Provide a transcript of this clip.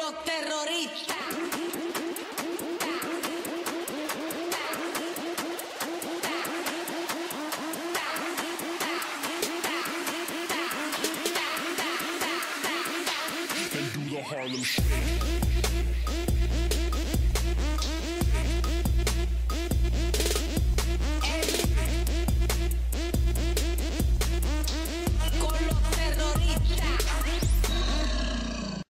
los terroristas. And do the Harlem Shake. El